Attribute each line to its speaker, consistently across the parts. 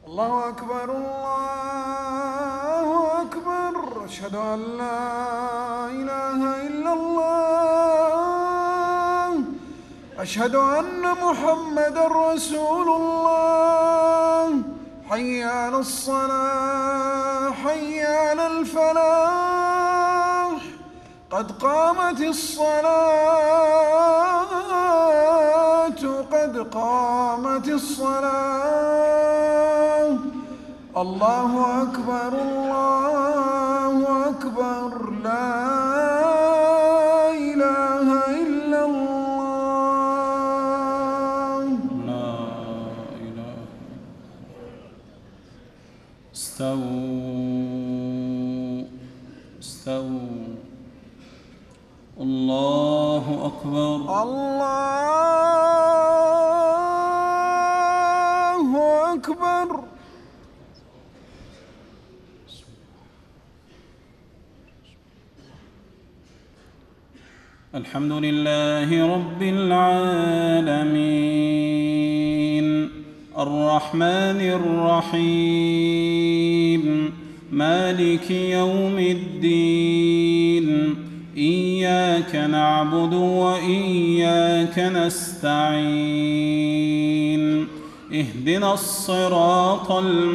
Speaker 1: الله أكبر الله أكبر أشهد أن لا إله إلا الله أشهد أن محمدًا رسول الله حي على الصلاة حي على الفلاح قد قامت الصلاة قد قامت الصلاة الله أكبر الله أكبر لا إله إلا الله
Speaker 2: لا إله. استووا استووا. الله أكبر
Speaker 1: الله أكبر.
Speaker 2: الحمد لله رب العالمين الرحمن الرحيم مالك يوم الدين إياك نعبد وإياك نستعين اهدنا الصراط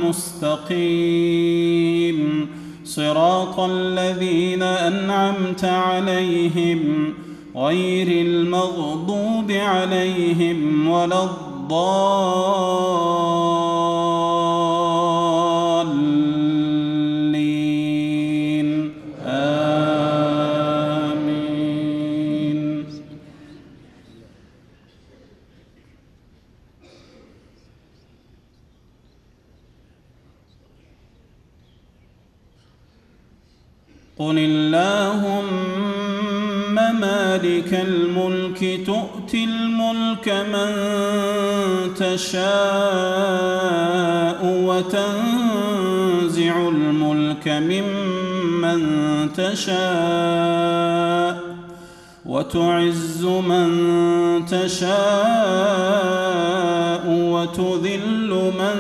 Speaker 2: المستقيم صراط الذين أنعمت عليهم غير المغضوب عليهم ولا الضالين آمين. قل اللهم مالك الملك تؤتي الملك من تشاء وتنزع الملك ممن تشاء وتعز من تشاء وتذل من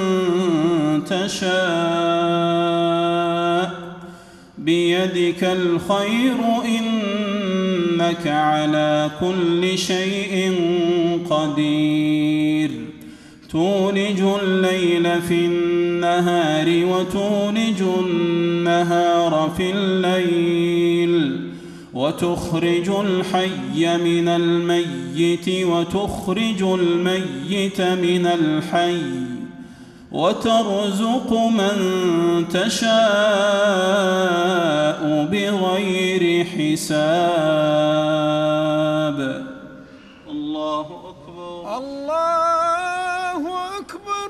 Speaker 2: تشاء بيدك الخير إنك على كل شيء قدير تولج الليل في النهار وتولج النهار في الليل وتخرج الحي من الميت وتخرج الميت من الحي وترزق من تشاء بغير حساب. الله أكبر
Speaker 1: الله أكبر.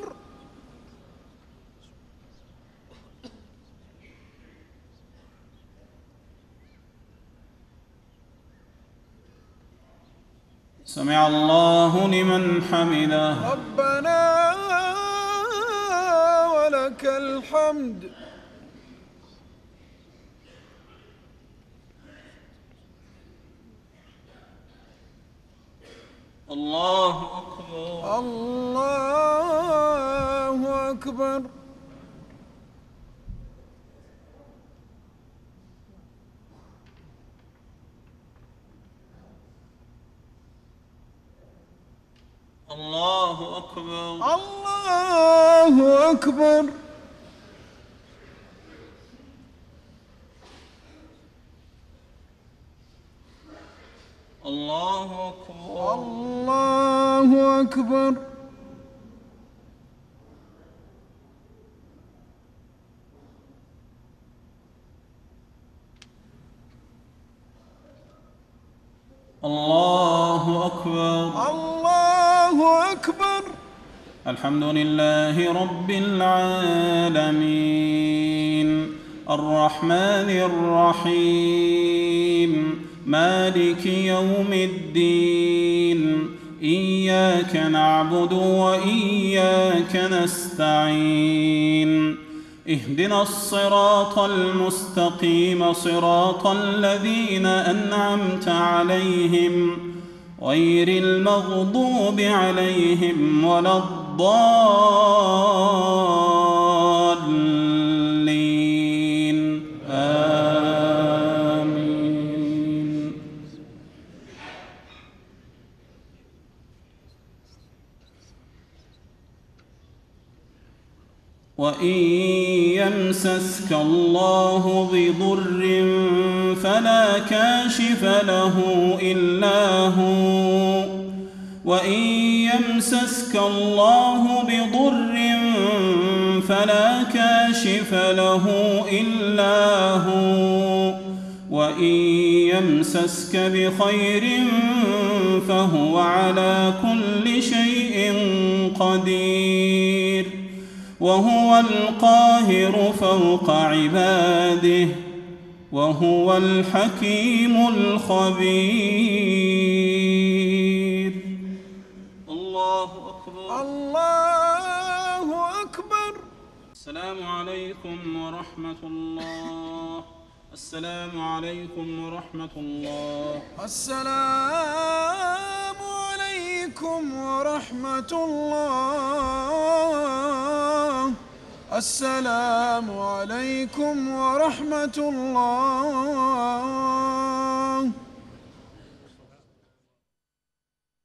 Speaker 2: سمع الله لمن حمده.
Speaker 1: ربنا ولك الحمد.
Speaker 2: الله أكبر
Speaker 1: الله أكبر.
Speaker 2: الله أكبر
Speaker 1: الله أكبر.
Speaker 2: الله أكبر
Speaker 1: الله أكبر.
Speaker 2: الله أكبر
Speaker 1: الله أكبر.
Speaker 2: الحمد لله رب العالمين الرحمن الرحيم مالك يوم الدين إياك نعبد وإياك نستعين اهدنا الصراط المستقيم صراط الذين أنعمت عليهم غير المغضوب عليهم ولا الضالين وإن يمسسك الله بضر فلا كاشف له إلا هو وإن يمسسك الله بضر فلا كاشف له إلا هو وإن يمسسك بخير فهو على كل شيء قدير وهو القاهر فوق عباده وهو الحكيم الخبير. الله أكبر.
Speaker 1: الله أكبر.
Speaker 2: السلام عليكم ورحمة الله. السلام عليكم ورحمة الله.
Speaker 1: السلام عليكم ورحمة الله. السلام عليكم ورحمة الله.